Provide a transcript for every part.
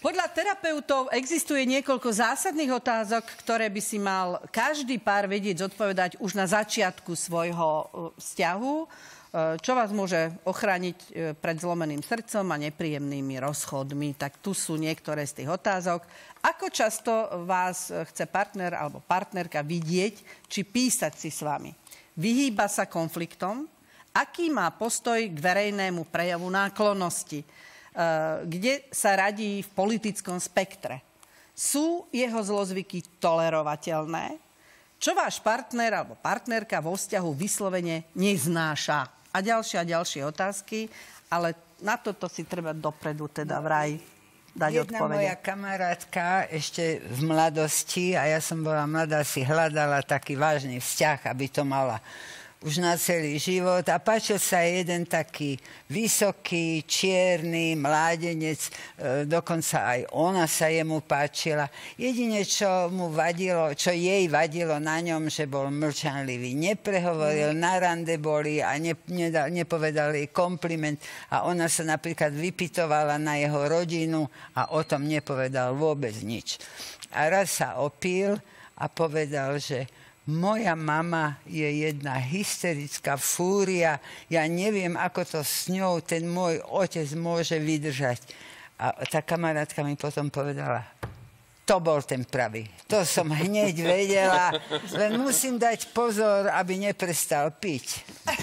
Podľa terapeutov existuje niekoľko zásadných otázok, ktoré by si mal každý pár vedieť zodpovedať už na začiatku svojho vzťahu, čo vás môže ochrániť pred zlomeným srdcom a nepríjemnými rozchodmi. Tak tu sú niektoré z tých otázok. Ako často vás chce partner alebo partnerka vidieť, či písať si s vami? Vyhýba sa konfliktom? Aký má postoj k verejnému prejavu náklonnosti? Kde sa radí v politickom spektre? Sú jeho zlozvyky tolerovateľné? Čo váš partner alebo partnerka vo vzťahu vyslovene neznáša? A ďalšie otázky, ale na toto si treba dopredu teda vraj dať odpovede. Jedna moja kamarátka ešte v mladosti, a ja som bola mladá, si hľadala taký vážny vzťah, aby to mala už na celý život. A páčil sa jeden taký vysoký, čierny mládenec, dokonca aj ona sa jemu páčila. Jedine, čo mu vadilo, čo jej vadilo na ňom, že bol mlčanlivý. Neprehovoril, na rande boli a nepovedal jej kompliment. A ona sa napríklad vypytovala na jeho rodinu a o tom nepovedal vôbec nič. A raz sa opil a povedal, že moja mama je jedna hysterická fúria. Ja neviem, ako to s ňou ten môj otec môže vydržať. A tá kamarátka mi potom povedala, to bol ten pravý. To som hneď vedela, len musím dať pozor, aby neprestal piť.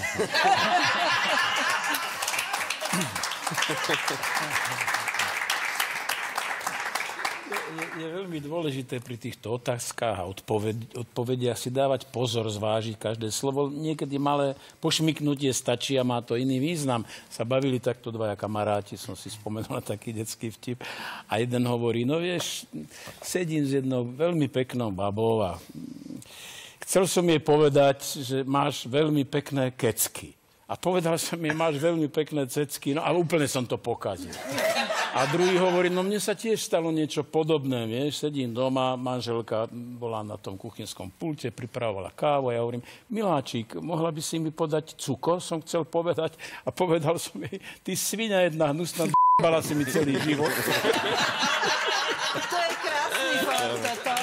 Je veľmi dôležité pri týchto otázkach a odpovediach si dávať pozor, zvážiť každé slovo. Niekedy malé pošmyknutie stačí a má to iný význam. Sa bavili takto dvaja kamaráti, som si spomenul taký detský vtip. A jeden hovorí, no vieš, sedím s jednou veľmi peknou babou a chcel som jej povedať, že máš veľmi pekné kecky. A povedal som jej, máš veľmi pekné cecky, no ale úplne som to pokazil. A druhý hovorí, no mne sa tiež stalo niečo podobné, vieš, sedím doma, manželka bola na tom kuchynskom pulte, pripravovala kávu a ja hovorím, miláčik, mohla by si mi podať cukor, som chcel povedať a povedal som jej, ty svinia jedna hnusná d***bala si mi celý život. To je krásny fakt,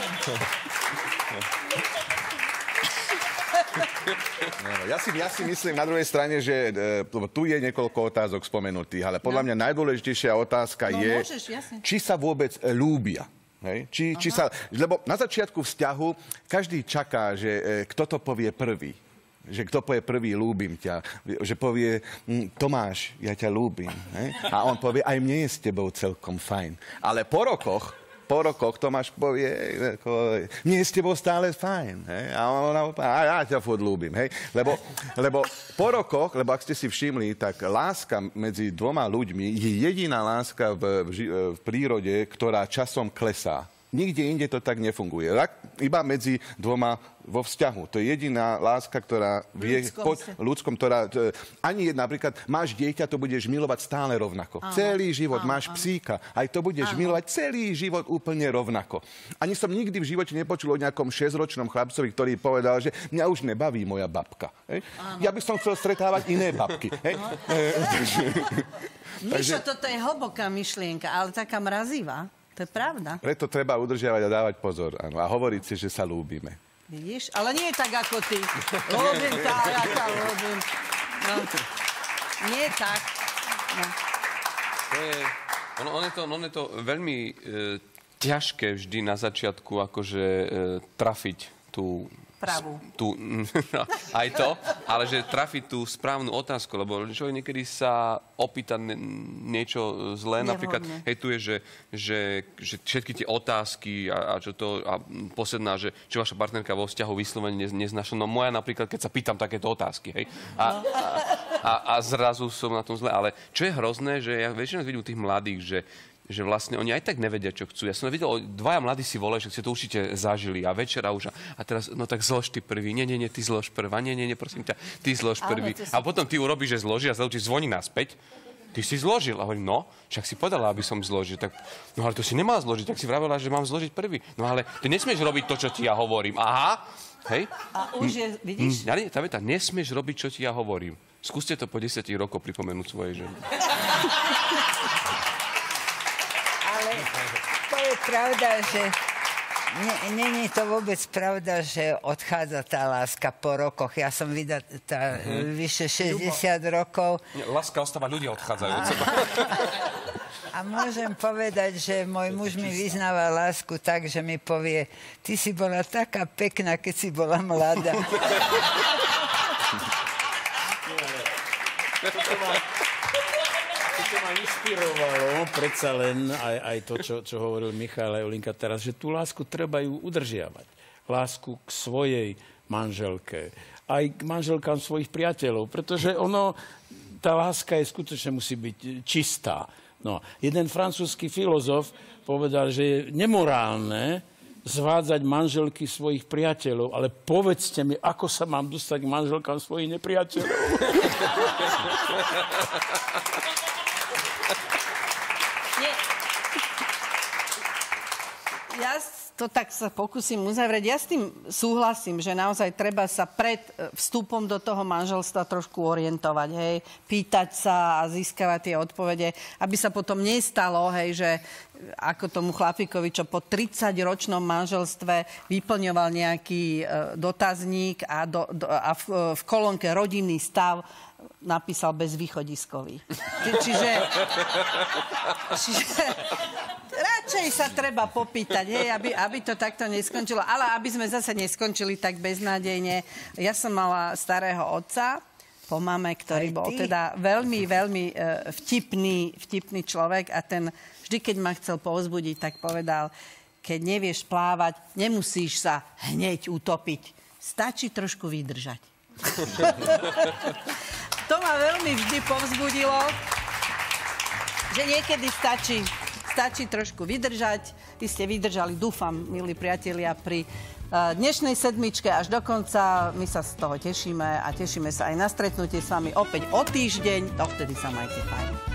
Ja si myslím na druhej strane, že tu je niekoľko otázok spomenutých, ale podľa mňa najdôležitejšia otázka je, či sa vôbec ľúbia. Hej? Či sa, lebo na začiatku vzťahu každý čaká, že kto to povie prvý. Že kto povie prvý, ľúbim ťa. Že povie, Tomáš, ja ťa ľúbim. Hej? A on povie, aj mne je s tebou celkom fajn. Ale po rokoch Tomáš povie, mne je s tebou stále fajn. Hej? A ja ťa furt ľúbim. Hej? Lebo po rokoch, lebo ak ste si všimli, tak láska medzi dvoma ľuďmi je jediná láska v prírode, ktorá časom klesá. Nikde inde to tak nefunguje. Iba medzi dvoma vo vzťahu. To je jediná láska, ktorá vie ľudskom, ktorá... Ani napríklad máš dieťa, to budeš milovať stále rovnako. Celý život máš psíka, aj to budeš milovať celý život úplne rovnako. Ani som nikdy v živote nepočul o nejakom 6-ročnom chlapcovi, ktorý povedal, že mňa už nebaví moja babka. Ja by som chcel stretávať iné babky. Mišo, toto je hlboká myšlienka, ale taká mrazivá. To je pravda. Preto treba udržiavať a dávať pozor. Áno, a hovoriť si, že sa ľúbime. Vidíš? Ale nie tak ako ty. Ľúbim tak, ja ľúbim. No. Nie tak. No. Ono je to veľmi ťažké vždy na začiatku akože trafiť tú pravú. Aj to, ale že trafiť tú správnu otázku, lebo človek niekedy sa opýta niečo zlé, napríklad, hej, tu je, že všetky tie otázky a čo to, a posledná, že či vaša partnerka vo vzťahu vyslovene neznáša, no moja napríklad, keď sa pýtam takéto otázky, hej, a zrazu som na tom zle, ale čo je hrozné, že ja väčšinou vidím tých mladých, že vlastne oni aj tak nevedia, čo chcú. Ja som videl, dvaja mladí si volajú, že ste to určite zažili a večera už a teraz, no tak zlož ty prvý. Nie, ty zlož prvá. Nie, prosím ťa, ty zlož prvý. A potom ty urobíš, že zloží a zloží, zvoní naspäť. Ty si zložil. A hovorím, no, však si povedala, aby som zložil. Tak, no ale to si nemal zložiť, tak si vravela, že mám zložiť prvý. No ale ty nesmieš robiť to, čo ti ja hovorím. Aha, hej. A už je, vidíš? Tá veta, nesmieš robiť, čo ti ja hovorím. Skúste to po 10 rokoch pripomenúť svojej žene. Ale to je pravda, že není to vôbec pravda, že odchádza tá láska po rokoch. Ja som vydatá vyše 60 rokov. Láska ostáva, ľudia odchádzajú od seba. A môžem povedať, že môj muž mi vyznáva lásku tak, že mi povie, ty si bola taká pekná, keď si bola mladá. To ma inšpirovalo, predsa len aj to, čo hovoril Michal aj Olinka teraz, že tú lásku treba ju udržiavať. Lásku k svojej manželke, aj k manželkám svojich priateľov, pretože tá láska skutočne musí byť čistá. No, jeden francúzsky filozof povedal, že je nemorálne zvádzať manželky svojich priateľov, ale povedzte mi, ako sa mám dostať k manželkám svojich nepriateľov. Ja to tak sa pokúsim uzavrieť. Ja s tým súhlasím, že naozaj treba sa pred vstupom do toho manželstva trošku orientovať, hej, pýtať sa a získavať tie odpovede, aby sa potom nestalo, hej, že ako tomu chlapíkovi, čo po 30-ročnom manželstve vyplňoval nejaký dotazník a v kolónke rodinný stav napísal bezvýchodiskový. Čiže radšej sa treba popýtať, hej, aby to takto neskončilo. Ale aby sme zase neskončili tak beznádejne. Ja som mala starého otca po mame, ktorý bol teda veľmi, veľmi vtipný človek a ten vždy, keď ma chcel povzbudiť, tak povedal, keď nevieš plávať, nemusíš sa hneď utopiť. Stačí trošku vydržať. To ma veľmi vždy povzbudilo, že niekedy stačí trošku vydržať. Vy ste vydržali, dúfam, milí priatelia, pri dnešnej sedmičke až do konca. My sa z toho tešíme a tešíme sa aj na stretnutie s vami opäť o týždeň. Dovtedy sa majte fajn.